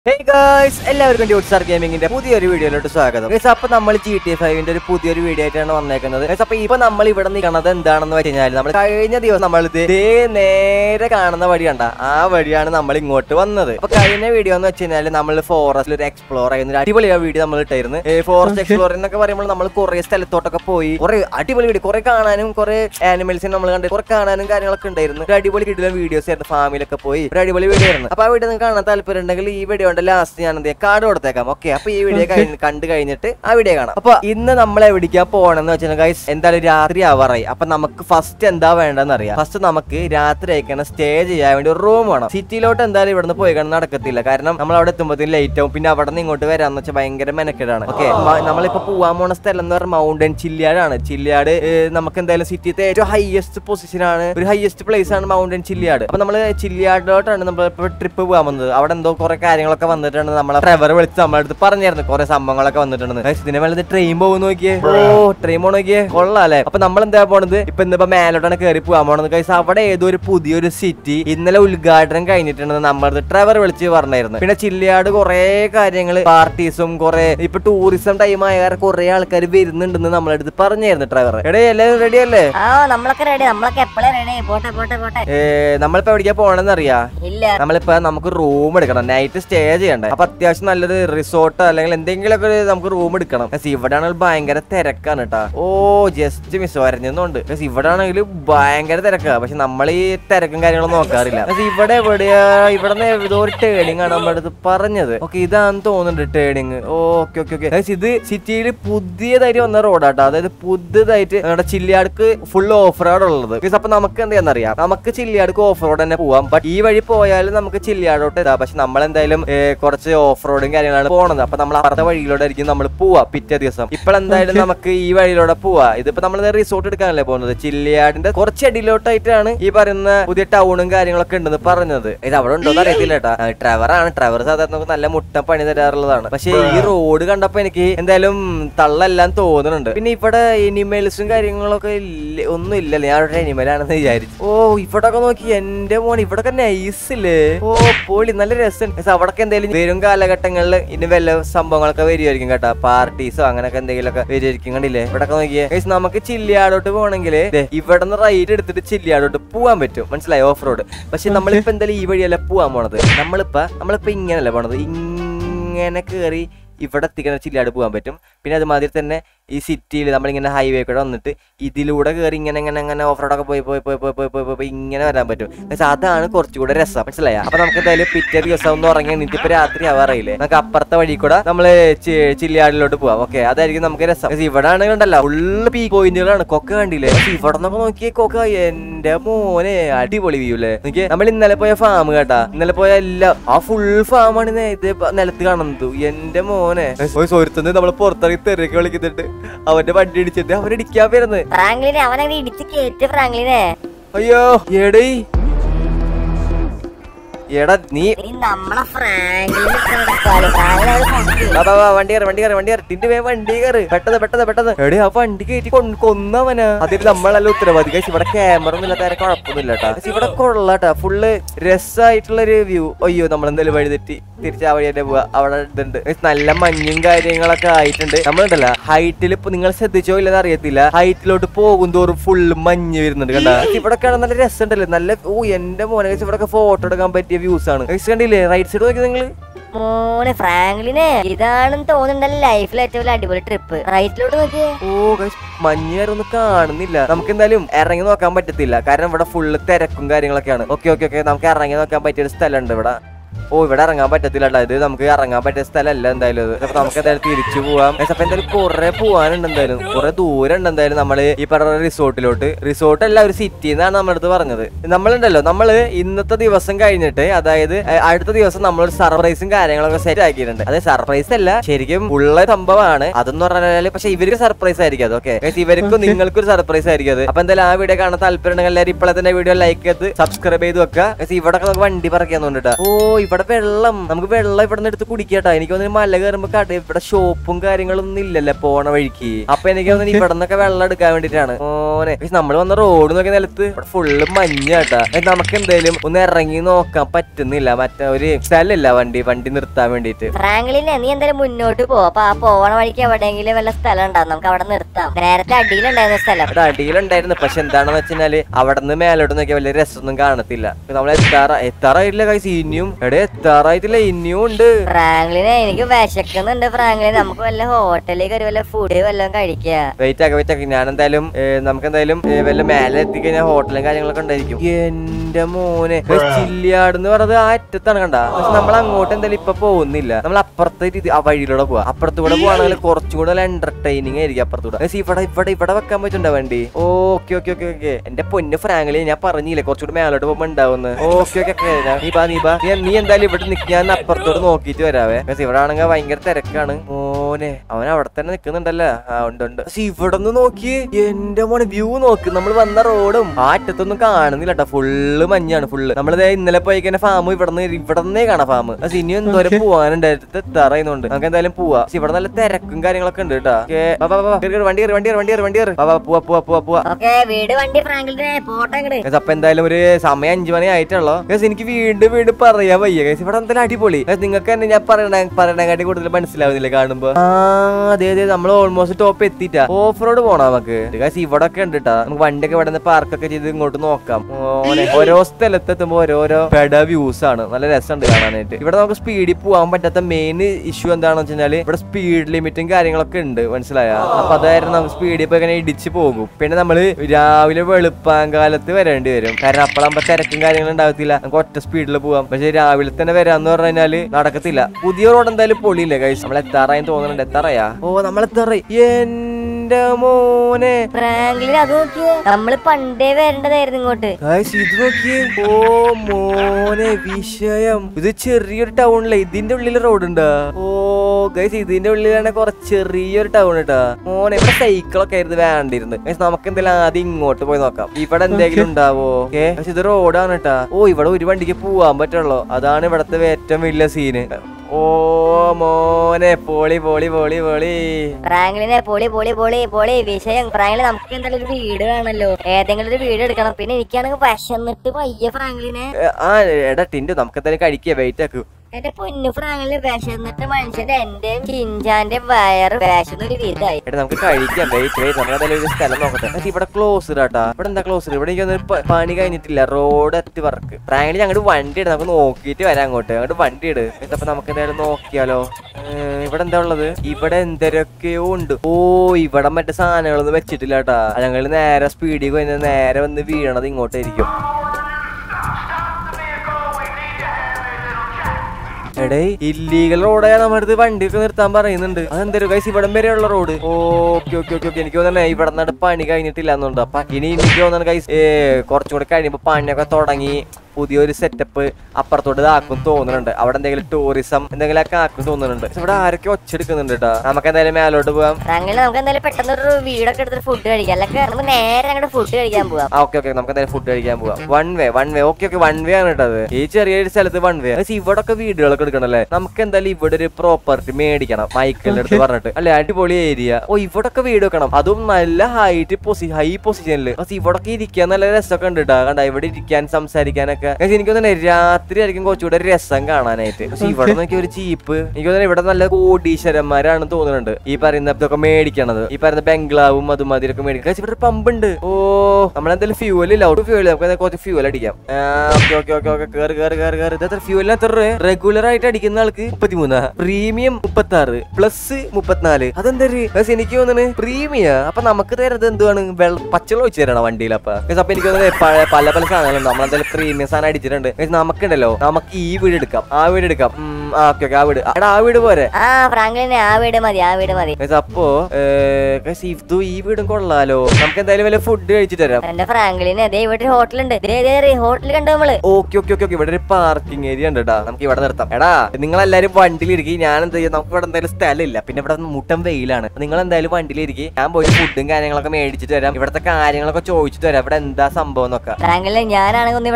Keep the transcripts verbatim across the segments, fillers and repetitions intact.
Hey guys, എല്ലാവർക്കും ഡ്യൂട്ട്സ്റ്റാർ ഗെയിമിങ്ങിന്റെ പുതിയൊരു വീഡിയോയിലോട്ട് സ്വാഗതം. ഗൈസ്, അപ്പോൾ നമ്മൾ ജി ടി എ ഫൈവിന്റെ ഒരു പുതിയൊരു വീഡിയോ ആയിട്ടാണ് വന്നേക്കുന്നത്. ഗൈസ്, അപ്പോൾ ഇപ്പോൾ നമ്മൾ ഇവിടെ നിൽക്കുന്നത് എന്താണെന്ന് വെച്ച് കഴിഞ്ഞാൽ നമ്മൾ കഴിഞ്ഞ ദിവസം നമ്മൾ ഇത് നേരെ കാണുന്ന വഴി കണ്ട ആ വഴിയാണ് നമ്മൾ ഇങ്ങോട്ട് വന്നത്. അപ്പോൾ കഴിഞ്ഞ വീഡിയോ എന്ന് വെച്ച് കഴിഞ്ഞാൽ നമ്മൾ ഫോറസ്റ്റിൽ ഒരു എക്സ്പ്ലോർ ചെയ്യുന്ന ഒരു അടിപൊളി വീഡിയോ നമ്മൾ ഇട്ടായിരുന്നു. ഫോറസ്റ്റ് എക്സ്പ്ലോർ എന്നൊക്കെ പറയുമ്പോൾ നമ്മൾ കുറെ സ്ഥലത്തോട്ടൊക്കെ പോയി കുറെ അടിപൊളി വീഡിയോ കുറെ കാണാനും കുറെ ആനിമൽസിനെ നമ്മൾ കണ്ട് കുറെ കാണാനും കാര്യങ്ങളൊക്കെ ഉണ്ടായിരുന്നു. ഒരു അടിപൊളി കിട്ടുന്ന വീഡിയോസ് ആയിരുന്നു. ഫാമിലൊക്കെ പോയി ഒരു അടിപൊളി വീഡിയോ ആയിരുന്നു. അപ്പോൾ ആ വീഡിയോ നിങ്ങൾക്ക് കാണാൻ താല്പര്യം ഉണ്ടെങ്കിൽ ഈ വീഡിയോ ലാസ്റ്റ് ഞാൻ എന്ത് കാർഡ് കൊടുത്തേക്കാം. ഓക്കെ, അപ്പൊ ഈ വീഡിയോ കണ്ടു കഴിഞ്ഞിട്ട് ആ വീഡിയോ കാണാം. അപ്പൊ ഇന്ന് നമ്മൾ എവിടേക്കാ പോണെന്ന് വെച്ചാൽ ഗൈസ് എന്തായാലും രാത്രി ആവാറായി. അപ്പൊ നമുക്ക് ഫസ്റ്റ് എന്താ വേണ്ടെന്ന് അറിയാം. ഫസ്റ്റ് നമുക്ക് രാത്രി അയക്കണം സ്റ്റേ ചെയ്യാൻ വേണ്ടി ഒരു റൂം വേണം. സിറ്റിയിലോട്ട് എന്തായാലും ഇവിടുന്ന് പോയി കാണാൻ നടക്കത്തില്ല. കാരണം നമ്മൾ അവിടെ എത്തുമ്പോഴത്തേക്കും ലേറ്റ് ആവും. പിന്നെ അവിടെ നിന്ന് ഇങ്ങോട്ട് വരാന്ന് വെച്ചാൽ ഭയങ്കര മെനക്കെടാണ്. ഓക്കെ, നമ്മളിപ്പോ പോവാൻ പോണ സ്ഥലം എന്ന് പറഞ്ഞാൽ മൗണ്ടൻ ചില്യാടാണ്. ചില്യാട് നമുക്ക് എന്തായാലും സിറ്റിത്തെ ഏറ്റവും ഹയസ്റ്റ് പൊസിഷൻ ആണ്, ഒരു ഹയസ്റ്റ് പ്ലേസ് ആണ് മൗണ്ടൻ ചില്യാട്. അപ്പൊ നമ്മള് ചില്യാടിലോട്ടാണ് നമ്മൾ ട്രിപ്പ് പോകാൻ വന്നത്. അവിടെ എന്തോ കുറെ കാര്യങ്ങളൊക്കെ വന്നിട്ടുണ്ട്. നമ്മളെ ഡ്രൈവർ വിളിച്ച് നമ്മളെ അടുത്ത് പറഞ്ഞായിരുന്നു കുറെ സംഭവങ്ങളൊക്കെ വന്നിട്ടുണ്ട്. ഇതിനെ മേലെ ട്രെയിൻ പോകുന്ന നോക്കിയേ. ഓ, ട്രെയിൻ പോകണ നോക്കിയേ, കൊള്ളാല്ലേ. അപ്പൊ നമ്മൾ എന്താ പോണത് ഇപ്പൊ ഇന്നിപ്പോ മേലോട്ടാണ് കയറി പോകാൻ പോണത്. ഗൈസ്, അവിടെ ഏതോ ഒരു പുതിയൊരു സിറ്റി ഇന്നലെ ഉദ്ഘാടനം കഴിഞ്ഞിട്ടുണ്ടെന്ന് നമ്മളത് ഡ്രൈവർ വിളിച്ച് പറഞ്ഞായിരുന്നു. പിന്നെ ചില്യാട് കുറെ കാര്യങ്ങൾ പാർട്ടീസും കുറെ ഇപ്പൊ ടൂറിസം ടൈം ആയ കാരണം കുറെ ആൾക്കാർ വരുന്നുണ്ടെന്ന് നമ്മളെ അടുത്ത് പറഞ്ഞായിരുന്നു ഡ്രൈവർ. എടേ എല്ലാവരും റെഡി അല്ലേ? നമ്മളിപ്പോ എവിടേക്കാ പോണെന്ന് അറിയാ? നമ്മളിപ്പോ നമുക്ക് റൂം എടുക്കണം, നൈറ്റ് സ്റ്റേ ചെയ്യണ്ടേ. അപ്പൊ അത്യാവശ്യം നല്ലൊരു റിസോർട്ട് അല്ലെങ്കിൽ എന്തെങ്കിലുമൊക്കെ നമുക്ക് റൂം എടുക്കണം. ഇവിടെ ആണെങ്കിൽ ഭയങ്കര തിരക്കാണ് കേട്ടാ. ഓ, ജസ്റ്റ് മിസ് വരഞ്ഞുണ്ട്. ഇവിടെ ആണെങ്കിൽ ഭയങ്കര തിരക്കാ. പക്ഷെ നമ്മൾ ഈ തിരക്കും കാര്യങ്ങളും നോക്കാറില്ല. ഇവിടെ എവിടെയാ? ഇവിടെ ഏതോ ഒരു ടേണിംഗ് ആണ് നമ്മുടെ അടുത്ത് പറഞ്ഞത്. ഓക്കെ, ഇതാന്ന് തോന്നുന്നുണ്ട് ടേണിംഗ്. ഓക്കെ ഓക്കെ ഓക്കെ ഇത് സിറ്റിയിൽ പുതിയതായിട്ട് വന്ന റോഡാട്ടോ. അതായത് പുതിയതായിട്ട് നമ്മുടെ ചില്യാടുക്ക് ഫുൾ ഓഫ് റോഡ് ഉള്ളത്. അപ്പൊ നമുക്ക് എന്താണെന്നറിയാം, നമുക്ക് ചില്യാടുക്ക് ഓഫ് റോഡ് തന്നെ പോവാം. ബട്ട് ഈ വഴി പോയാലും നമുക്ക് ചില്യാടോട്ട് എത്താം. പക്ഷെ നമ്മൾ എന്തായാലും കുറച്ച് ഓഫ് റോഡും കാര്യങ്ങളാണ് പോണത്. അപ്പൊ നമ്മൾ അപ്പുറത്തെ വഴിയിലൂടെ ആയിരിക്കും നമ്മൾ പോവാ പിറ്റേ ദിവസം. ഇപ്പോഴെന്തായാലും നമുക്ക് ഈ വഴിയിലൂടെ പോവാ. ഇതിപ്പോ നമ്മൾ റിസോർട്ട് എടുക്കാനല്ലേ പോകുന്നത്. ചില്യാടിന്റെ കുറച്ച് അടിയിലോട്ടായിട്ടാണ് ഈ പറയുന്ന പുതിയ ടൗണും കാര്യങ്ങളൊക്കെ ഉണ്ടെന്ന് പറഞ്ഞത്. ഇത് അവിടെ ഉണ്ടോന്ന് അറിയത്തില്ല കേട്ടാ. ട്രാവറാണ്. ട്രാവർ സാധാരണ നമുക്ക് നല്ല മുട്ട പണി തരാറുള്ളതാണ്. പക്ഷെ ഈ റോഡ് കണ്ടപ്പോ എനിക്ക് എന്തായാലും തള്ളെല്ലാം തോന്നുന്നുണ്ട്. പിന്നെ ഇവിടെ എനിമൽസും കാര്യങ്ങളൊക്കെ ഒന്നും ഇല്ലല്ലേ. ഞാൻ അവിടെ എനിമലാണെന്ന് വിചാരിച്ചു. ഓ, ഇവിടെ ഒക്കെ നോക്കി എന്റെ മോൻ, ഇവിടെ ഒക്കെ നൈസ് ഇല്ലേ. ഓ, പോളി, നല്ല രസം. അവിടെ എന്തായാലും വരും കാലഘട്ടങ്ങളിൽ ഇനി വല്ല സംഭവങ്ങളൊക്കെ വരുമായിരിക്കും കേട്ടോ. പാർട്ടീസോ അങ്ങനെയൊക്കെ എന്തെങ്കിലുമൊക്കെ വരുമായിരിക്കും. കണ്ടില്ലേ ഇവിടെ ഒക്കെ നോക്കിയേ. നമുക്ക് ചില്യാടോട്ട് പോകണമെങ്കിൽ ഇവിടെ നിന്ന് റൈറ്റ് എടുത്തിട്ട് ചില്യാടോട്ട് പോകാൻ പറ്റും. മനസ്സിലായി? Off road. പക്ഷെ നമ്മളിപ്പോ എന്തായാലും ഈ വഴിയല്ല പോകാൻ പോണത്. നമ്മളിപ്പോ നമ്മളിപ്പോ ഇങ്ങനല്ലേ പോണത്. ഇങ്ങനെ കേറി ഇവിടെ എത്തിക്കുന്ന ചില്യാട് പോകാൻ പറ്റും. പിന്നെ അതുമാതിരി തന്നെ ഈ സിറ്റിയിൽ നമ്മളിങ്ങനെ ഹൈവേ കൂടെ വന്നിട്ട് ഇതിലൂടെ കയറി ഇങ്ങനെ ഇങ്ങനെ അങ്ങനെ ഓഫ് റോഡൊക്കെ പോയി പോയി പോയി പോയി പോയി പോയി പോയി ഇങ്ങനെ വരാൻ പറ്റും. പക്ഷെ അതാണ് കുറച്ചുകൂടെ രസം. മനസ്സിലായ? അപ്പൊ നമുക്ക് എന്തായാലും പിറ്റേ ദിവസം ഒന്ന് ഉറങ്ങി എണീറ്റിപ്പോ രാത്രി ആവാറില്ലേ, നമുക്ക് അപ്പുറത്തെ വഴി കൂടെ നമ്മള് ചില്യാടിലോട്ട് പോവാം. ഓക്കെ, അതായിരിക്കും നമുക്ക് രസം. പക്ഷെ ഇവിടെ ആണെങ്കിൽ ഉണ്ടല്ലോ ഫുള്ള് പീക്ക് പോയിന്റുകളാണ്. കൊക്ക കണ്ടില്ലേ? പക്ഷെ ഇവിടെ നിന്നൊക്കെ നോക്കിയേ കൊക്ക, എന്റെ മോനെ അടിപൊളി വ്യൂ അല്ലേ. നോക്കിയേ, നമ്മൾ ഇന്നലെ പോയ ഫാം കേട്ടാ. ഇന്നലെ പോയ എല്ലാം ആ ഫുൾ ഫാമാണ് ഇത് നിലത്ത് കാണുന്നത്. എന്റെ മോനെ ഒരുത്തന്ന് നമ്മള് പുറത്തിറങ്ങി തെരക്ക് കളിക്കുന്നുണ്ട്. അവന്റെ വണ്ടി ഇടിച്ചിട്ട് അവരടിക്കാൻ വരുന്നത്. അയ്യോ എടേ എടാ നീ വണ്ടി കയറി വണ്ടി കയറി വണ്ടി കയറി ടിന്റെ വേ വണ്ടി കയറി പെട്ടത് പെട്ടത് പെട്ടത്. എടേ ആ വണ്ടി കയറ്റി കൊന്നവനാ. അതിൽ നമ്മളല്ല ഉത്തരവാദി. കഴിച്ച് ഇവിടെ ക്യാമറ ഒന്നും ഇല്ലാത്ത കുഴപ്പമൊന്നുമില്ല കേട്ടാ. പക്ഷെ ഇവിടെ കൊള്ളാട്ടാ, ഫുള്ള് രസമായിട്ടുള്ള ഒരു വ്യൂ. അയ്യോ, നമ്മളെന്തായാലും വഴി തെറ്റി തിരിച്ച് ആ വഴി തന്നെ പോവാ. അവിടെ ഇതുണ്ട് നല്ല മഞ്ഞും കാര്യങ്ങളൊക്കെ ആയിട്ടുണ്ട്. നമ്മളുണ്ടല്ലോ ഹൈറ്റിൽ ഇപ്പൊ നിങ്ങൾ ശ്രദ്ധിച്ചോ ഇല്ലെന്ന് അറിയത്തില്ല, ഹൈറ്റിലോട്ട് പോകും തോറും ഫുള്ള് മഞ്ഞ് വരുന്നുണ്ട് കണ്ടാ. ഇവിടെ കാണാൻ നല്ല രസം ഉണ്ടല്ലേ. നല്ല ഓ എന്റെ മോനെ കഴിച്ച് ഇവിടെ ഫോട്ടോ എടുക്കാൻ പറ്റിയ വ്യൂസ് ആണ്. കണ്ടില്ലേ റൈറ്റ് സൈഡ് നോക്കി നിങ്ങള്. മോനെ ഫ്രാങ്ക്ലിനെ, ഇതാണെന്ന് തോന്നുന്നുണ്ടല്ലോ ലൈഫിൽ ഏറ്റവും അടിപൊളി ട്രിപ്പ്. റൈറ്റിലോട്ട് നോക്കിയേ. ഓ ഗയ്സ്, മഞ്ഞ് വരെ ഒന്നും കാണുന്നില്ല. നമുക്ക് എന്തായാലും ഇറങ്ങി നോക്കാൻ പറ്റത്തില്ല, കാരണം ഇവിടെ ഫുള്ള് തിരക്കും കാര്യങ്ങളൊക്കെയാണ്. ഓക്കെ ഓക്കെ ഓക്കെ നമുക്ക് ഇറങ്ങി നോക്കാൻ പറ്റിയ ഒരു സ്ഥലമുണ്ട് ഇവിടെ. ഓ, ഇവിടെ ഇറങ്ങാൻ പറ്റത്തില്ല. ഇത് നമുക്ക് ഇറങ്ങാൻ പറ്റിയ സ്ഥലമല്ല എന്തായാലും. ഇത് അപ്പൊ നമുക്ക് എന്തായാലും തിരിച്ചു പോവാം. അപ്പൊ എന്തായാലും കുറെ പോവാനുണ്ട്. എന്തായാലും കുറെ ദൂരം ഉണ്ട്. എന്തായാലും നമ്മള് ഈ പറഞ്ഞ റിസോർട്ടിലോട്ട്. റിസോർട്ട് അല്ല, ഒരു സിറ്റി എന്നാണ് നമ്മുടെ അടുത്ത് പറഞ്ഞത്. നമ്മളുണ്ടല്ലോ നമ്മള് ഇന്നത്തെ ദിവസം കഴിഞ്ഞിട്ട്, അതായത് അടുത്ത ദിവസം നമ്മളൊരു സർപ്രൈസും കാര്യങ്ങളൊക്കെ സെറ്റ് ആക്കിയിട്ടുണ്ട്. അതായത് സർപ്രൈസ് അല്ല, ശരിക്കും ഉള്ള സംഭവമാണ് അതെന്ന് പറഞ്ഞാല്. പക്ഷെ ഇവർക്ക് സർപ്രൈസ് ആയിരിക്കും അത്. ഓക്കെ, ഇവർക്കും നിങ്ങൾക്കൊരു സർപ്രൈസ് ആയിരിക്കും അത്. അപ്പൊ എന്തായാലും ആ വീഡിയോ കാണാൻ താല്പര്യം ഉണ്ടെങ്കിൽ എല്ലാവരും ഇപ്പോഴത്തെ വീഡിയോ ലൈക്ക് ചെയ്ത് സബ്സ്ക്രൈബ് ചെയ്ത് വെക്കുക. ഇവിടെ നമുക്ക് വണ്ടി പറക്കാൻ തോന്നിട്ടാ. ഓ, ഇവിടെ ഇവിടെ വെള്ളം നമുക്ക് വെള്ളം ഇവിടെ നിന്ന് എടുത്ത് കുടിക്കട്ടാ. എനിക്ക് തോന്നുന്നു മല കയറുമ്പോ കട ഇവിടെ ഷോപ്പും കാര്യങ്ങളൊന്നും ഇല്ലല്ലേ പോണ വഴിക്ക്. അപ്പൊ എനിക്ക് തോന്നുന്നു ഇവിടെ നിന്നൊക്കെ വെള്ളം എടുക്കാൻ വേണ്ടിട്ടാണ്. ഓനെ നമ്മൾ വന്ന റോഡ് നോക്കിയ നിലത്ത് ഫുള്ള് മഞ്ഞാട്ടാ. നമുക്ക് എന്തായാലും ഒന്ന് ഇറങ്ങി നോക്കാൻ പറ്റുന്നില്ല. മറ്റേ ഒരു സ്ഥലമില്ല വണ്ടി വണ്ടി നിർത്താൻ വേണ്ടിട്ട്. ഫ്രാങ്ക്ലിനെ നീ എന്തായാലും മുന്നോട്ട് പോ. അപ്പൊ ആ പോണ വഴിക്ക് എവിടെയെങ്കിലും വല്ല സ്ഥലം ഉണ്ടാവും, നമുക്ക് അവിടെ നിർത്താം. നേരത്തെ അടിയിലുണ്ടായിരുന്ന സ്ഥലം ഇവിടെ അടിയിലുണ്ടായിരുന്നു. പക്ഷെ എന്താണെന്ന് വെച്ചാല് അവിടെ നിന്ന് മേലോട്ട് നോക്കിയാൽ വലിയ രസമൊന്നും കാണത്തില്ല. നമ്മൾ എത്താറ എത്താറായിട്ടില്ല കൈസ്. ഇനിയും എവിടെ എത്താറായിട്ടില്ല, ഇനിയും ഉണ്ട്. ഫ്രാങ്ക്ലിനെ എനിക്ക് വിശക്കുന്നുണ്ട് ഫ്രാങ്ക്ലിൻ. നമുക്ക് വല്ല ഹോട്ടലിൽ കയറി വല്ല ഫുഡ് വല്ലതും കഴിക്കാം. വെയിറ്റ് ആക്കാം വെയിറ്റ് ആക്കാം. ഞാൻ എന്തായാലും നമുക്ക് എന്തായാലും വല്ല മേലെ എത്തിക്കഴിഞ്ഞാൽ ഹോട്ടലും കാര്യങ്ങളൊക്കെ ഉണ്ടായിരിക്കും. എന്റെ മോനെ ചില്ലിയാട് എന്ന് പറഞ്ഞത് ആ അറ്റത്താണ് കണ്ട. പക്ഷെ നമ്മൾ അങ്ങോട്ട് എന്തായാലും ഇപ്പൊ പോകുന്നില്ല. നമ്മൾ അപ്പുറത്തെ ആ വഴിയിലൂടെ പോവാ. അപ്പുറത്തൂടെ പോവാണെങ്കിൽ കുറച്ചും കൂടെ എന്റർടൈനിങ് ആയിരിക്കും അപ്പുറത്തൂടെ. ഇവിടെ ഇവിടെ ഇവിടെ വെക്കാൻ പറ്റുണ്ടോ വണ്ടി? Okay okay okay okay. എന്റെ പൊന്ന് ഫ്രാങ്ക്ലിൻ ഞാൻ പറഞ്ഞില്ലേ കുറച്ചുകൂടി മേലോട്ട് പോകുമ്പോ ഉണ്ടാവുന്നു. Okay okay okay. നീ ബാ നീ ബാ നീ എന്തായാലും ഇവിടെ നിൽക്കുക. ഞാൻ അപ്പുറത്തോട് നോക്കിയിട്ട് വരാവേ. ഇവിടെ ആണെങ്കിൽ ഭയങ്കര തിരക്കാണ്. മോനെ അവൻ അവിടെ തന്നെ നിൽക്കുന്നുണ്ടല്ലോ. ആ ഉണ്ട് ഉണ്ട്. പക്ഷെ ഇവിടെ നിന്ന് നോക്കി എന്റെ മോനെ വ്യൂ നോക്ക്. നമ്മൾ വന്ന റോഡും ആ അറ്റത്തൊന്നും കാണുന്നില്ല കേട്ടോ. ഫുള്ള് മഞ്ഞാണ് ഫുള്ള്. നമ്മളിത് ഇന്നലെ പോയി കഴിഞ്ഞാൽ ഫാം ഇവിടെ നിന്ന് ഇവിടെ നിന്നേ കാണാം ഫാം. പക്ഷെ ഇനി എന്തോരം പോവാനുണ്ട് എത്താറായിരുന്നുണ്ട്. നമുക്ക് എന്തായാലും പോവാ. പക്ഷെ ഇവിടെ നല്ല തിരക്കും കാര്യങ്ങളൊക്കെ ഉണ്ട് കേട്ടോ. വണ്ടി വണ്ടി വണ്ടി വണ്ടി പോവാ പോവാ പോവാ പോവാ. അപ്പൊ എന്തായാലും ഒരു സമയം അഞ്ചു മണി ആയിട്ടുള്ളൂ. എനിക്ക് വീണ്ടും വീണ്ടും പറയാൻ വയ്യ. ഇവിടെ എന്തായാലും അടിപൊളി. നിങ്ങൾക്ക് തന്നെ ഞാൻ പറയണ പറയണേക്കാട്ടി കൂടുതൽ മനസ്സിലാവുന്നില്ല കാണുമ്പോ. ആ അതെ അതെ നമ്മൾ ഓൾമോസ്റ്റ് ടോപ്പ് എത്തിട്ടാ. ഓഫ് റോഡ് പോണം നമുക്ക്. ഇവിടെ ഒക്കെ ഉണ്ട് കേട്ടാ. നമുക്ക് വണ്ടിയൊക്കെ ഇവിടെ നിന്ന് പാർക്കൊക്കെ ചെയ്ത് ഇങ്ങോട്ട് നോക്കാം. ഓരോ സ്ഥലത്ത് എത്തുമ്പോ ഓരോരോ പെട വ്യൂസ് ആണ്. നല്ല രസമുണ്ട് കാണാനായിട്ട്. ഇവിടെ നമുക്ക് സ്പീഡിൽ പോകാൻ പറ്റാത്ത മെയിൻ ഇഷ്യൂ എന്താണെന്ന് വെച്ചാൽ ഇവിടെ സ്പീഡ് ലിമിറ്റും കാര്യങ്ങളൊക്കെ ഉണ്ട്. മനസ്സിലായ? അപ്പൊ അതായിരുന്നു നമുക്ക് സ്പീഡിൽ പോയി ഇങ്ങനെ ഇടിച്ച് പോകും. പിന്നെ നമ്മള് രാവിലെ വെളുപ്പാങ്കാലത്ത് വരേണ്ടി വരും. കാരണം അപ്പോഴാകുമ്പോ തിരക്കും കാര്യങ്ങളും ഉണ്ടാകത്തില്ല. നമുക്ക് ഒറ്റ സ്പീഡിൽ പോവാം. പക്ഷെ രാവിലെ തന്നെ വരാന്ന് പറഞ്ഞു കഴിഞ്ഞാല് നടക്കത്തില്ല. പുതിയ റോഡ് എന്തായാലും പൊളിയില്ലേ ഗൈസ്? നമ്മൾ എത്താറായി തോന്നുന്നുണ്ട്. എത്താറായാ? ഓ നമ്മൾ എത്താറായി. എന്റെ മോനെ ഫ്രാങ്ക്ലിൻ അത് നോക്കിയേ. നമ്മള് പണ്ടേ വരേണ്ടതായിരുന്നു ഇങ്ങോട്ട്. ഇത് നോക്കിയേ. ഓ മോനെ വിഷയം. ഇത് ചെറിയൊരു ടൗണിലെ ഇതിന്റെ ഉള്ളിൽ റോഡ് ഉണ്ടാ. ഓ ഗൈസ് ഇതിന്റെ ഉള്ളിലാണ് കുറച്ച് ചെറിയൊരു ടൗൺ കേട്ടാ. മോനെ ഇവിടെ സൈക്കിളൊക്കെ ആയിരുന്നു വേണ്ടിരുന്നു. നമുക്ക് എന്തായാലും ആദ്യം ഇങ്ങോട്ട് പോയി നോക്കാം. ഇവിടെ എന്തെങ്കിലും ഉണ്ടാവോ? ഓക്കെ പക്ഷെ ഇത് റോഡാണ് കേട്ടാ. ഓ ഇവിടെ ഒരു വണ്ടിക്ക് പോവാൻ പറ്റുള്ളൂ. അതാണ് ഇവിടത്തെ ഏറ്റവും വലിയ സീന്. ഓ മോനെ പൊളി പൊളി പൊളി പൊളി. ഫ്രാങ്ക്ലിനെ പൊളി പൊളി പൊളി പൊളി വിഷയം. ഫ്രാങ്ക്ലിൻ നമുക്ക് എന്തായാലും ഒരു വീട് വേണല്ലോ. ഏതെങ്കിലും ഒരു വീട് എടുക്കണം. പിന്നെ എനിക്കാണെങ്കിൽ വിശന്നിട്ട് വയ്യ ഫ്രാങ്ക്ലിനെ. ആ എടാ ടിൻഡു നമുക്ക് എന്തായാലും കഴിക്കുക. വെയിറ്റ് ആക്കൂ. എന്റെ പൊന്നു ഫ്രാങ്ക്ലിൻ വിശന്നിട്ട് മനുഷ്യന്റെ എന്റെയും ചിഞ്ചാന്റെ വയറ് വിശന്ന ഒരു വിധായി. എടാ നമുക്ക് കഴിക്കാം. വെയിറ്റ് വെയിറ്റ് നമുക്ക് എന്തായാലും ഒരു സ്ഥലം നോക്കട്ടെ. ഇവിടെ ക്ലോസ് കേട്ടാ. ഇവിടെ എന്താ ക്ലോസ്? ഇവിടെ എനിക്ക് പണി കഴിഞ്ഞിട്ടില്ല. റോഡ് എത്തി വർക്ക്. ഫ്രാങ്ക്ലിൻ അങ്ങോട്ട് വണ്ടി ഇട്. നമുക്ക് നോക്കിയിട്ട് വരാം അങ്ങോട്ട്. അങ്ങോട്ട് വണ്ടി ഇട്. ഇതപ്പോ നമുക്ക് എന്തായാലും നോക്കിയാലോ. ഇവിടെ എന്താ ഉള്ളത്? ഇവിടെ എന്തൊക്കെയോ ഉണ്ട്. ഓ ഇവിടെ മറ്റേ സാധനങ്ങളൊന്നും വെച്ചിട്ടില്ല കേട്ടാ. ഞങ്ങൾ നേരെ സ്പീഡിൽ കഴിഞ്ഞാൽ നേരെ വന്ന് വീഴണത് ഇങ്ങോട്ടായിരിക്കും. എടേ ഇല്ലീഗൽ റോഡായ നമ്മുടെ അടുത്ത് വണ്ടിയൊക്കെ നിർത്താൻ പറയുന്നുണ്ട്. അതെന്തായാലും ഗൈസ് ഇവിടം വരെയുള്ള road. Okay okay okay okay. എനിക്ക് തോന്നുന്നു ഇവിടെ നിന്നിട്ട് പണി കഴിഞ്ഞിട്ടില്ല എന്നുണ്ട്. അപ്പൊ ഇനി എനിക്ക് തോന്നുന്നു ഗൈസ് കുറച്ചും കൂടെ കഴിയുമ്പോ പണിയൊക്കെ തുടങ്ങി പുതിയൊരു സെറ്റപ്പ് അപ്പുറത്തോട്ട് ഇതാക്കും തോന്നുന്നുണ്ട്. അവിടെ എന്തെങ്കിലും ടൂറിസം എന്തെങ്കിലും ഒക്കെ ആക്കും തോന്നുന്നുണ്ട്. ഇവിടെ ആരൊക്കെ ഒച്ചെടുക്കുന്നുണ്ട് കേട്ടോ. നമുക്ക് എന്തായാലും മേലോട്ട് പോവാം. അങ്ങനെ നമുക്ക് എന്തായാലും പെട്ടെന്ന് ഒരു വീടൊക്കെ എടുത്തിട്ട് ഫുഡ് കഴിക്കാം. അല്ലെങ്കിൽ നമുക്ക് നേരെ അങ്ങോട്ട് ഫുഡ് കഴിക്കാൻ പോവാം. ഓക്കെ ഓക്കെ നമുക്ക് എന്തായാലും ഫുഡ് കഴിക്കാൻ പോവാം. One way one way okay okay one way ആണ് കേട്ടത്. ഈ ചെറിയൊരു സ്ഥലത്ത് വൺ വേ. ഇവിടെ ഒക്കെ വീടുകളൊക്കെ എടുക്കണല്ലേ. നമുക്ക് എന്തായാലും ഇവിടെ ഒരു പ്രോപ്പർട്ടി മേടിക്കണം മൈക്കിളിന്റെ അടുത്ത് പറഞ്ഞിട്ട്. അല്ലെ അടിപൊളി ഏരിയ. ഓ ഇവിടെ ഒക്കെ വീട് വെക്കണം. അതും നല്ല ഹൈറ്റ് പൊസിഷൻ ഹൈ പൊസിഷനില്. പക്ഷെ ഇവിടെ ഒക്കെ ഇരിക്കാൻ നല്ല രസമൊക്കെ ഉണ്ട് കേട്ടോ. കണ്ട ഇവിടെ ഇരിക്കാൻ സംസാരിക്കാനൊക്കെ. എനിക്ക് തന്നെ രാത്രി ആയിരിക്കും കുറച്ചുകൂടെ രസം കാണാനായിട്ട്. പക്ഷെ ഇവിടെ നോക്കിയ ഒരു ചീപ്പ്. എനിക്ക് തോന്നുന്നു ഇവിടെ നല്ല കോടീശ്വരന്മാരാണ് തോന്നുന്നുണ്ട് ഈ പറയുന്ന ഇതൊക്കെ മേടിക്കണത്. ഈ പറയുന്ന ബംഗ്ലാവും അതുമാതിരിയൊക്കെ മേടിക്കണം. ഇവിടെ ഒരു പമ്പ് ഉണ്ട്. ഓ നമ്മളെന്തായാലും ഫ്യൂവൽ ഇല്ല. ഔട്ട് ഫ്യൂവൽ നമുക്ക് കുറച്ച് ഫ്യൂവൽ അടിക്കാം. ഓക്കെ ഓക്കെ ഓക്കെ ഓക്കെ കേറി കേറി കേറി കേറി. ഇതെത്ര ഫ്യൂവലിന് എത്ര റെഗുലർ ആയിട്ട് അടിക്കുന്ന ആൾക്ക് മുപ്പത്തിമൂന്നാ. പ്രീമിയം മുപ്പത്തി ആറ് പ്ലസ് മുപ്പത്തിനാല്. അതെന്താ എനിക്ക് തോന്നുന്നു പ്രീമിയ. അപ്പൊ നമുക്ക് തരുന്നത് എന്തുവാണ്? പച്ചവെള്ളം ഒഴിച്ചു തരണം വണ്ടിയിൽ. അപ്പൊ അപ്പൊ എനിക്ക് തോന്നുന്നത് പല പല സാധനങ്ങളുണ്ട്. നമ്മളെന്തായാലും പ്രീമിയം സാധനം അടിച്ചിട്ടുണ്ട്. നമുക്കുണ്ടല്ലോ നമുക്ക് ഈ വീട് എടുക്കാം. ആ വീട് എടുക്കാം. ആ വീട് എടാ ആ വീട് പോരെ. ആ ഫ്രാങ്ക്ലിനെ ആ വീട് മതി. ആ വീട് മതി. അപ്പോ ഈ വീടും കൊള്ളാലോ. നമുക്ക് എന്തായാലും വല്ല ഫുഡ് കഴിച്ചിട്ട് തരാം. എന്റെ ഫ്രാങ്ക്ലിനെ ഇവിടെ ഹോട്ടലുണ്ട്. ഹോട്ടൽ കണ്ടോ നമ്മള്? Okay okay okay. ഇവിടെ ഒരു പാർക്കിംഗ് ഏരിയ ഉണ്ട് കേട്ടാ. നമുക്ക് ഇവിടെ നിർത്താം. എടാ നിങ്ങൾ എല്ലാരും വണ്ടിയിലിരിക്കും. ഞാൻ എന്താ ചെയ്യാം? നമുക്ക് ഇവിടെ എന്തായാലും സ്ഥലം ഇല്ല. പിന്നെ ഇവിടെ മുട്ടം വെയിലാണ്. നിങ്ങൾ എന്തായാലും വണ്ടിയിലിരിക്കും. ഞാൻ പോയി ഫുഡും കാര്യങ്ങളൊക്കെ മേടിച്ചിട്ട് വരാം. ഇവിടത്തെ കാര്യങ്ങളൊക്കെ ചോദിച്ചിട്ട് വരാം. ഇവിടെ എന്താ സംഭവം നോക്കാം. ഫ്രാങ്ക്ലിനെ ഞാനാണെങ്കിൽ ഒന്ന് ഇവിടെ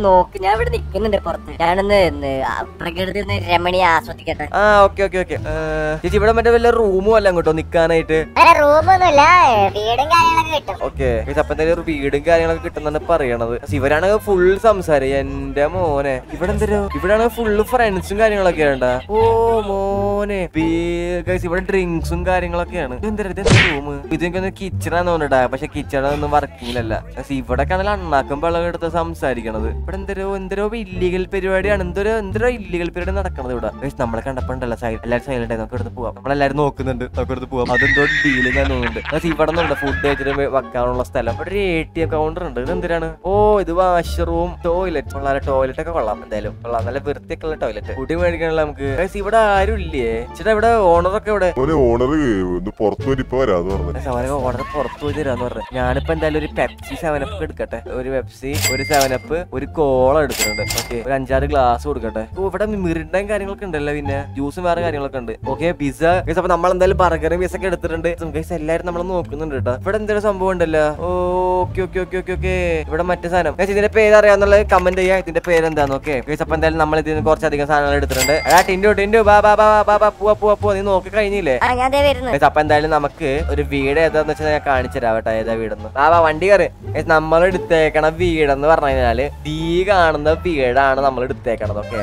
നോക്ക്, ഞാൻ ഇവിടെ നിക്കുന്നുണ്ട് പുറത്ത്. ഞാനൊന്ന് പ്രകൃതി രമണീയ ആസ്വദിക്കട്ടെ. ആ ഓക്കെ ഓക്കെ ഓക്കെ. ചേച്ചി ഇവിടെ മറ്റേ വല്ല റൂമും അല്ല അങ്ങോട്ടോ നിക്കാനായിട്ട്? റൂമൊന്നുമില്ല, വീടും കാര്യങ്ങളൊക്കെ കിട്ടും. ഓക്കെ, അപ്പൊ എന്തായാലും ഒരു വീടും കാര്യങ്ങളൊക്കെ കിട്ടുന്നാണ് പറയണത്. ഇവരാണ് ഫുൾ സംസാരം. എന്റെ മോനെ ഇവിടെ എന്തോ ഇവിടെയാണ് ഫുള്ള് ഫ്രണ്ട്സും കാര്യങ്ങളൊക്കെ ഉണ്ട്. ഓ മോനെ, ഇവിടെ ഡ്രിങ്ക്സും കാര്യങ്ങളൊക്കെയാണ്. എന്താ റൂം? ഇതൊക്കെ കിച്ചണാന്ന് തോന്നിട്ടാ, പക്ഷെ കിച്ചണൊന്നും വർക്കിംഗിലല്ല. ഇവിടെ ആണെങ്കിൽ അണ്ണാക്കും വെള്ളം എടുത്ത് സംസാരിക്കണത്. ഇവിടെ എന്തോ എന്തോ ഇല്ലീഗൽ പരിപാടിയാണ്. എന്തോ എന്തോ ഇല്ലീഗൽ പരിപാടി നടക്കണത് ഇവിടെ. നമ്മളെ കണ്ടപ്പോണ്ടല്ലോ സൈഡ് എല്ലാവരും സൈലന്റ് ആയി. നമുക്ക് എടുത്ത് പോവാം. നമ്മളെല്ലാരും നോക്കുന്നുണ്ട്, നമുക്ക് എടുത്ത് പോവാം. അതെന്തോ ഡീലിംഗ് തോന്നുന്നുണ്ട്. ഇവിടെ നിന്നുണ്ട് ഫുഡ് കഴിച്ചിട്ട് വെക്കാനുള്ള സ്ഥലം. ഇവിടെ ഒരു എ ടി എം കൗണ്ടർ ഉണ്ട്. ഇത് എന്തിനാണ്? ഓ ഇത് വാഷ്റൂം, ടോയ്ലറ്റ്. വളരെ ടോയ്ലറ്റ് ഒക്കെ കൊള്ളാം. എന്തായാലും കൊള്ളാം, നല്ല വൃത്തിയൊക്കെ ഉള്ള ടോയ്ലറ്റ്. ഫുഡ് മേടിക്കണല്ലോ നമുക്ക്. ഇവിടെ ആരും ഇല്ലേ ചേട്ടാ? ഇവിടെ ഓണറൊക്കെ ഇവിടെ ഓണർ പുറത്തു ഓർഡർ പുറത്തു പോയി തരാന്ന് പറഞ്ഞു. ഞാനിപ്പോ എന്തായാലും ഒരു പെപ്സി സെവനപ്പ് എടുക്കട്ടെ. ഒരു പെപ്സി, ഒരു സെവനപ്പ്, ഒരു കോള എടുക്കുന്നുണ്ട്. ഓക്കെ, ഒരു അഞ്ചാറ് ഗ്ലാസ് കൊടുക്കട്ടെ. ഇവിടെ മിറിൻഡയും കാര്യങ്ങളൊക്കെ ഉണ്ടല്ലോ, പിന്നെ ജ്യൂസും വേറെ കാര്യങ്ങളൊക്കെ ഉണ്ട്. Okay, pizza. അപ്പൊ നമ്മൾ എന്തായാലും ബർഗറും പിസ്സ ഒക്കെ എടുത്തിട്ടുണ്ട്. എല്ലാരും നമ്മൾ നോക്കുന്നുണ്ട് കേട്ടോ. ഇവിടെ എന്തെങ്കിലും സംഭവം ഉണ്ടല്ലോ. Okay okay okay okay okay. ഇവിടെ മറ്റേ സാധനം ഇതിന്റെ പേര് അറിയാന്നുള്ളത് കമന്റ് ചെയ്യാം. ഇതിന്റെ പേര് എന്താന്ന്. ഓക്കെ, അപ്പൊ എന്തായാലും നമ്മൾ ഇതിന് കുറച്ചധികം സാധനങ്ങൾ എടുത്തിട്ടുണ്ട്. ടിൻഡു ടിൻഡു ബാ ബാ ബാ ബാ ബാ പോവാ പോവാ പോവാ. നീ നോക്കി കഴിഞ്ഞില്ലേ? അപ്പൊ എന്തായാലും നമുക്ക് ഒരു വീട് ഏതാന്ന് വെച്ചാൽ ഞാൻ കാണിച്ചു തരാം കേട്ടോ. ഏതാ വീടെന്ന്? ആ വണ്ടി കയറി. നമ്മൾ എടുത്തേക്കണ വീടെന്ന് പറഞ്ഞു കഴിഞ്ഞാല് തീ കാണുന്ന വീടാണ് നമ്മൾ എടുത്തേക്കണത്. ഓക്കെ,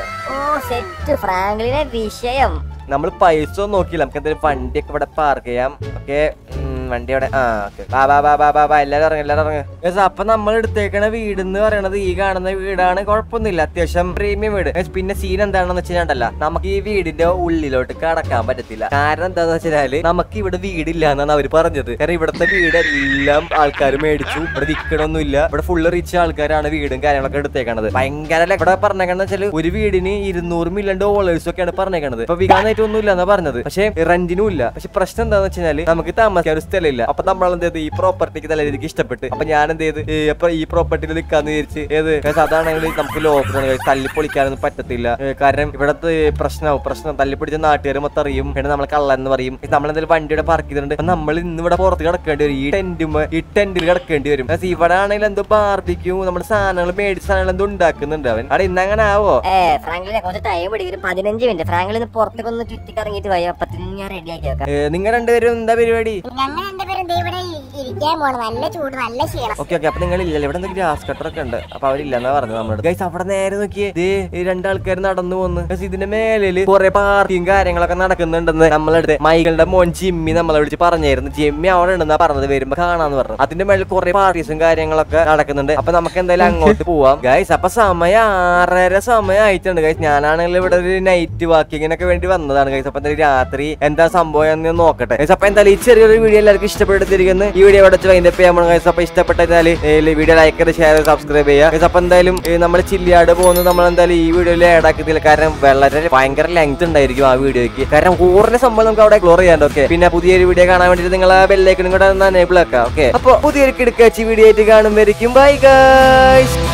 വിഷയം നമ്മൾ പൈസ ഒന്നും നോക്കിയില്ല. നമുക്ക് എന്തെങ്കിലും വണ്ടിയൊക്കെ ഇവിടെ പാർക്ക് ചെയ്യാം. ഓക്കെ, വണ്ടി അവിടെ. ആ ഓക്കെ, ബാ ബാ ബാ ബാ ബാ ബാ എല്ലാരും ഇറങ്ങി എല്ലാരും ഇറങ്ങി. അപ്പൊ നമ്മൾ എടുത്തേക്കണ വീട് എന്ന് പറയണത് ഈ കാണുന്ന വീടാണ്. കുഴപ്പമൊന്നുമില്ല, അത്യാവശ്യം പ്രീമിയം വീട്. പിന്നെ സീൻ എന്താണെന്ന് വെച്ചാൽ നമുക്ക് ഈ വീടിന്റെ ഉള്ളിലോട്ട് കടക്കാൻ പറ്റത്തില്ല. കാരണം എന്താന്ന് വെച്ചാല് നമുക്ക് ഇവിടെ വീടില്ല എന്നാണ് അവര് പറഞ്ഞത്. കാരണം ഇവിടുത്തെ വീട് എല്ലാം ആൾക്കാർ മേടിച്ചു. ഇവിടെ വിൽക്കണമൊന്നുമില്ല. ഇവിടെ ഫുള്ള് റിച്ച് ആൾക്കാരാണ് വീടും കാര്യങ്ങളൊക്കെ എടുത്തേക്കണത്. ഭയങ്കര ഇവിടെ പറഞ്ഞേക്കണെന്ന് വെച്ചാൽ ഒരു വീടിന് ഇരുന്നൂറ് മില്യൺ ഡോളേഴ്സ് ഒക്കെയാണ് പറഞ്ഞേക്കണത്. ഇപ്പൊ വിൽക്കാനായിട്ട് ഒന്നും ഇല്ല എന്നാ പറഞ്ഞത്. പക്ഷെ റെന്റിനും ഇല്ല. പക്ഷെ പ്രശ്നം എന്താന്ന് വെച്ചാൽ നമുക്ക് താമസിക്കാൻ ഒരു സ്ഥലമില്ല. അപ്പൊ നമ്മൾ എന്ത് ചെയ്ത് ഈ പ്രോപ്പർട്ടിക്ക് നല്ല രീതിക്ക് ഇഷ്ടപ്പെട്ട് അപ്പൊ ഞാൻ എന്ത് ചെയ്ത് അപ്പൊ ഈ പ്രോപ്പർട്ടിയിൽ നിൽക്കാന്ന് വിചാരിച്ച്. ഏത് അതാണെങ്കിൽ നമുക്ക് ലോക്കൽ തല്ലിപ്പൊളിക്കാനൊന്നും പറ്റത്തില്ല. കാരണം ഇവിടത്തെ പ്രശ്നമാവും. പ്രശ്നം തല്ലിപ്പൊടിച്ച നാട്ടുകാർ മൊത്തം അറിയും. പിന്നെ നമ്മൾ കള്ളെന്ന് പറയും. നമ്മളെന്തായാലും വണ്ടിയുടെ പാർക്ക് ചെയ്തിട്ടുണ്ട്. നമ്മൾ ഇന്ന് ഇവിടെ പുറത്ത് കിടക്കേണ്ടി വരും. ഈ ടെന്റും ഈ ടെന്റിൽ കിടക്കേണ്ടി വരും. ഇവിടെ ആണെങ്കിൽ എന്തോ ബാർബിക്യൂ നമ്മുടെ സാധനങ്ങൾ മേടിച്ച സാധനങ്ങൾ എന്തോ ഉണ്ടാക്കുന്നുണ്ട് അവൻ. അവിടെ ഇന്ന് അങ്ങനെ ആവോ? പതിനഞ്ച് മിനിറ്റ് ഫ്രാങ്കിളിന് പുറത്തേക്ക് ഒന്ന് ചുറ്റിക്കറങ്ങിട്ട് പോയി. അപ്പൊ ഞാൻ റെഡിയാക്കി വെക്കാം. നിങ്ങൾ രണ്ടുപേരും എന്താ പരിപാടി? Okay okay. അപ്പൊ നിങ്ങൾ ഇല്ലല്ലോ ഇവിടെ എന്തെങ്കിലും ഗ്രാസ് കട്ടറൊക്കെ ഉണ്ട്. അപ്പൊ അവരില്ലെന്നാ പറഞ്ഞത് നമ്മുടെ ഗൈസ്. അവിടെ നേരെ നോക്കിയേ ഈ രണ്ടാൾക്കാർ നടന്നു പോന്ന്. ഇതിന്റെ മേലില് കുറെ പാർട്ടിയും കാര്യങ്ങളൊക്കെ നടക്കുന്നുണ്ടെന്ന് നമ്മളെടുത്ത് മൈകളുടെ മോൻ ജിമ്മി നമ്മളെ വിളിച്ച് പറഞ്ഞായിരുന്നു. ജിമ്മി അവിടെ ഉണ്ടെന്നാ പറഞ്ഞത്, വരുമ്പോ കാണാന്ന് പറഞ്ഞു. അതിന്റെ മേളിൽ കുറെ പാർട്ടീസും കാര്യങ്ങളൊക്കെ നടക്കുന്നുണ്ട്. അപ്പൊ നമുക്ക് എന്തായാലും അങ്ങോട്ട് പോവാം ഗൈസ്. അപ്പൊ സമയം ആറര സമയം ആയിട്ടുണ്ട് ഗൈസ്. ഞാനാണെങ്കിൽ ഇവിടെ ഒരു നൈറ്റ് വാക്കിങ്ങിനൊക്കെ വേണ്ടി വന്നതാണ് ഗൈസ്. അപ്പൊ എന്തായാലും രാത്രി എന്താ സംഭവം എന്ന് നോക്കട്ടെ ഗൈസ്. അപ്പൊ എന്തായാലും ഈ ചെറിയൊരു വീഡിയോ എല്ലാവർക്കും ഇഷ്ടപ്പെട്ടിരിക്കുന്നു. ഈ വീഡിയോ ഇവിടെ വൈൻഡ് അപ്പ് ചെയ്യാൻ ഗൈസ്. അപ്പൊ ഇഷ്ടപ്പെട്ടാൽ വീഡിയോ ലൈക്ക് ചെയ്ത് ഷെയർ സബ്സ്ക്രൈബ് ചെയ്യുക. അപ്പൊ എന്തായാലും നമ്മൾ ചില്ലിയാട് പോകുന്നത് നമ്മൾ എന്തായാലും ഈ വീഡിയോയിൽ ആഡ് ആക്കിയില്ല. കാരണം വളരെ ഭയങ്കര ലെങ്ത് ഉണ്ടായിരിക്കും ആ വീഡിയോയ്ക്ക്. കാരണം കൂടുതൽ സംഭവം നമുക്ക് അവിടെ എക്സ്പ്ലോർ ചെയ്യാൻ. ഓക്കെ, പിന്നെ പുതിയൊരു വീഡിയോ കാണാൻ വേണ്ടിയിട്ട് നിങ്ങൾ ആ ബെല്ലൈക്കണും കൂടെ ഒന്ന് എനേബിൾ ആക്കാം. ഓക്കെ, അപ്പൊ പുതിയൊരു കിടക്കാച്ചി വീഡിയോ ആയിട്ട് കാണുമ്പോഴേക്കും ബൈ ഗൈസ്.